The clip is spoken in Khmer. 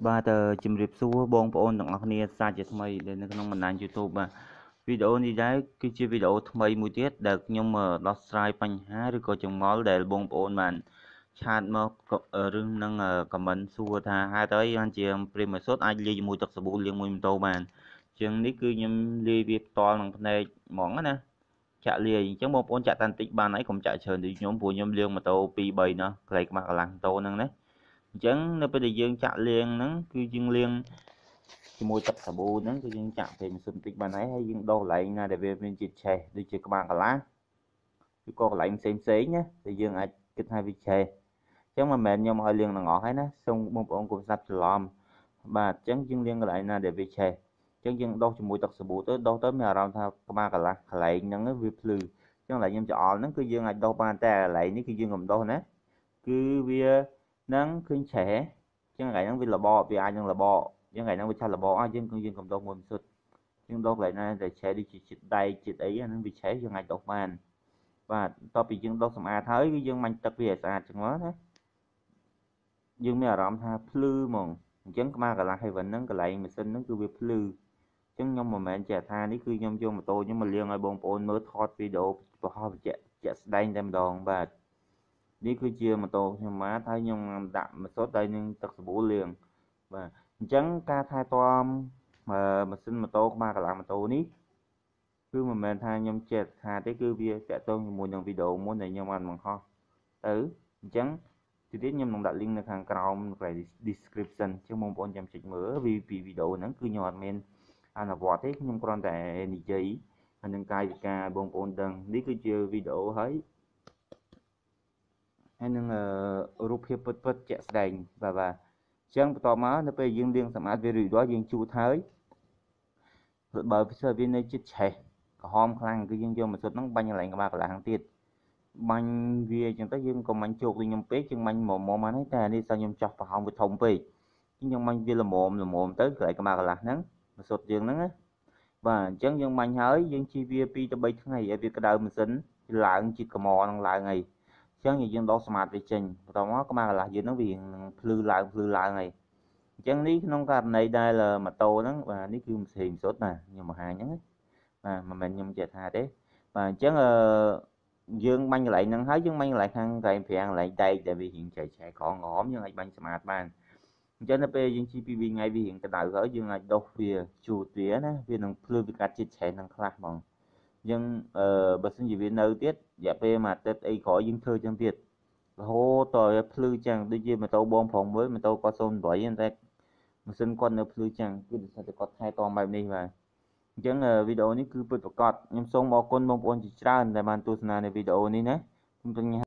បាទជំរាបសួរបងប្អូនទាំងអស់គ្នាសាជាថ្មីដែលនៅក្នុងបណ្ដាញ YouTube បាទវីដេអូនេះដែរគឺជាវីដេអូថ្មីមួយទៀតដែលខ្ញុំដោះស្រាយបញ្ហាឬក៏ចម្ងល់ដែលបងប្អូនបានឆាតមករឿងនឹង comment សួរថាហេតុអីបានជាព្រាហ្មណ៍សុទ្ធអាចលាយជាមួយទឹកសាប៊ូលាងមួយម៉ូតូបានជាងនេះគឺខ្ញុំលាយវាផ្ទាល់នឹងភ្នែកហ្មងណាចាក់លាយអញ្ចឹងបងប្អូនចាក់តាន់តិចបានហើយកុំចាក់ច្រើនដូចខ្ញុំព្រោះខ្ញុំលាងម៉ូតូ 2-3 នោះក្លែកក្បាស់កន្លះម៉ូតូហ្នឹងណាអញ្ចឹងនៅពេលដែលយើងចាក់លាងហ្នឹងគឺយើងលាងជាមួយទឹកសាប៊ូហ្នឹងគឺយើងចាក់ពេលមិនសុទ្ធបន្តិចបានហើយយើងដុសកន្លែងណាដែលវាមានជាតិឆេះដូចជាក្បាលកន្លះឬក៏កន្លែងផ្សេងណាដែលយើងអាចគិតថាវាឆេះអញ្ចឹងមិនមែនខ្ញុំឲ្យលាងទាំងអស់ហើយណាសូមបងប្អូនកុំស្ដាប់ច្រឡំបាទអញ្ចឹងយើងលាងកន្លែងណាដែលវាឆេះអញ្ចឹងយើងដុសជាមួយទឹកសាប៊ូទៅដុសទៅមានអារម្មណ៍ថាក្បាលកន្លះកន្លែងហ្នឹងវាភ្លឺអញ្ចឹងកន្លែងខ្ញុំច្អល់ហ្នឹងគឺយើងអាចដុសបានតែកន្លែងនេះគឺយើងកុំដុសណាគឺវាហ្នឹងឃើញឆេះអញ្ចឹងកន្លែងហ្នឹងវារបកវាអាចនឹងរបកអញ្ចឹងកន្លែងហ្នឹងវាឆាប់របកអញ្ចឹងគឺយើងកុំដុសមួយមិនសុទ្ធយើងដុសកន្លែងណាដែលឆេះដូចជាជាតិដែកជាតិអីហ្នឹងវាឆេះយើងអាចដុសបានបាទបន្ទាប់ពីយើងដុសសម្អាតហើយគឺយើងបាញ់ទឹកវាឲ្យស្អាតចឹងមកណាយើងមានអារម្មណ៍ថាភ្លឺហ្មងអញ្ចឹងក្បាលកន្លះ Heaven ហ្នឹងកន្លែងម៉ាស៊ីនហ្នឹងគឺវាភ្លឺអញ្ចឹងខ្ញុំមិនមែនចេះថានេះគឺខ្ញុំយកម៉ូតូខ្ញុំមកលាងឲ្យបងប្អូនមើលថតវីដេអូបង្ហោះបញ្ជាក់ជាក់ស្ដែងតែម្ដងបាទនេះគឺជាម៉ូតូខ្ញុំមកហើយខ្ញុំដាក់ម៉ាសុទ្ធហើយនឹងទឹកសាប៊ូលាងបាទអញ្ចឹងការថែទាំម៉ាស៊ីនម៉ូតូក្បាលកន្លះម៉ូតូនេះគឺមិនមែនថាខ្ញុំចេះថាទេគឺវាតាក់ទងជាមួយនឹងវីដេអូមុនដែលខ្ញុំបានបង្ហោះទៅអញ្ចឹងទីទៀតខ្ញុំនឹងដាក់ link នៅខាងក្រោមក្នុង description អញ្ចឹងបងប្អូនចាំចុចមើលពីវីដេអូហ្នឹងគឺខ្ញុំអត់មានអនុវត្តទេខ្ញុំគ្រាន់តែនិយាយហើយនឹងកាយវិការបងប្អូនដឹងនេះគឺជាវីដេអូហើយនឹងរូបភាពពិតជាក់ស្ដែងបាទអញ្ចឹងបន្តមកនៅពេលយើងលាងសម្អាតវារួចរាល់យើងជូតហើយបើវានៅជិតឆេះក្រហមខ្លាំងគឺយើងយកម៉ាសុទ្ធហ្នឹងបាញ់កន្លែងក្បាលកន្លះហ្នឹងទៀតបាញ់វាអញ្ចឹងទៅយើងក៏បាញ់ជោគដូចខ្ញុំពេកយើងបាញ់មុំហ្នឹងតែនេះsaoខ្ញុំចោះប្រហោងវាធំពេកខ្ញុំបាញ់វាល្មមទៅកន្លែងក្បាលកន្លះហ្នឹងម៉ាសុទ្ធយើងហ្នឹងណាបាទអញ្ចឹងយើងបាញ់ហើយយើងជិះវា2 ទៅ 3 ថ្ងៃឲ្យវាក្តៅម៉ាស៊ីនឡើងជាតិកម្រហ្នឹងឡើងហើយអញ្ចឹងយើងដោះស្មាតវាចេញបន្ទាប់មកក្បាលកន្លះយើងហ្នឹងវានឹងភ្លឺឡើងហើយអញ្ចឹងនេះក្នុងករណីដែលម៉ូតូហ្នឹងបាទនេះគឺផ្សេងសុទ្ធណាខ្ញុំបង្ហាញហ្នឹងបាទមិនមែនខ្ញុំចេះថាទេបាទអញ្ចឹងយើងបាញ់កន្លែងហ្នឹងហើយយើងបាញ់កន្លែងខាងកន្លែងប្រាំងកន្លែងដែកដែលវារៀងចែកក្រហមយើងអាចបាញ់ស្មាតបានអញ្ចឹងនៅពេលយើងជិះពីថ្ងៃវារៀងក្តៅហើយយើងអាចដុសវាជូតវាណាវានឹងភ្លឺវាកាត់ជាតិឆេះនឹងខ្លះហ្មងអញ្ចឹងបើសិនជាវានៅទៀតរយៈពេលមួយអាទិត្យអីក្រោយយើងធ្វើអញ្ចឹងទៀតរហូតតឲ្យភ្លឺចឹងដូចជាម៉ូតូបងប្រុសមើលម៉ូតូគាត់08តែម៉ាស៊ីនគាត់នៅភ្លឺចឹងគឺដោយសារតែគាត់ថែទាំបែបនេះបាទអញ្ចឹងវីដេអូនេះគឺពិតប្រាកដខ្ញុំសូមអរគុណបងប្អូនជាច្រើនដែលបានទស្សនានៅវីដេអូនេះណាខ្ញុំ